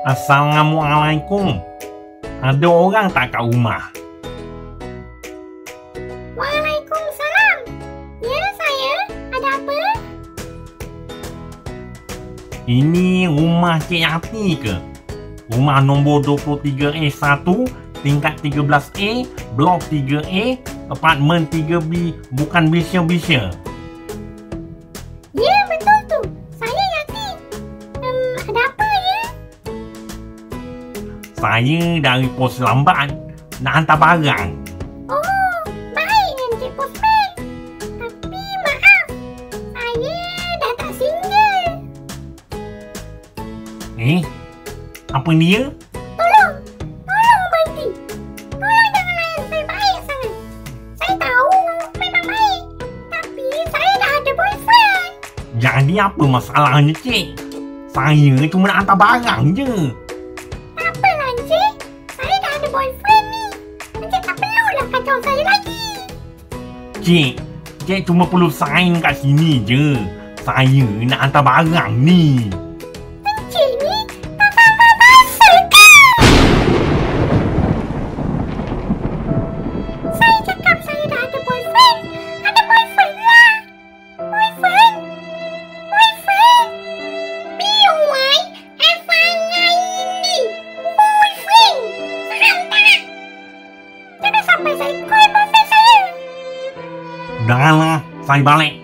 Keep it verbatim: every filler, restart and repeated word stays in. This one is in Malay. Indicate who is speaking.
Speaker 1: Assalamualaikum. Ada orang tak kat rumah?
Speaker 2: Waalaikumsalam. Ya, saya. Ada apa?
Speaker 1: Ini rumah Cik Yati ke? Rumah nombor dua puluh tiga A satu, tingkat tiga belas A, blok tiga A, apartmen tiga B, bukan Bisha-Bisha.
Speaker 2: Ya, betul tu. Saya Yati. Um, ada apa ya?
Speaker 1: Saya dari pos lambat nak hantar barang.
Speaker 2: Oh, baik Encik Postman. Tapi maaf, saya dah tak single.
Speaker 1: Eh, apa dia?
Speaker 2: Tolong, tolong berhenti. Tolong jangan layan saya baik sangat. Saya tahu memang baik, tapi saya dah ada boyfriend.
Speaker 1: Jadi apa masalahnya, Cik? Saya cuma nak hantar barang je.
Speaker 2: Tak apalah Encik, saya dah ada boyfriend ni. Encik tak perlulah kacau saya lagi.
Speaker 1: Cik, Cik cuma perlu sign kat sini je. Saya nak hantar barang ni.
Speaker 2: Encik ni tak faham bahasa ke? Saya cakap saya dah ada boyfriend. Ada boyfriend lah. Boyfriend? Boyfriend? B Y F I N D. Boyfriend. Faham tak? Jangan sampai saya call boyfriend saya.
Speaker 1: Dah lah, saya balik.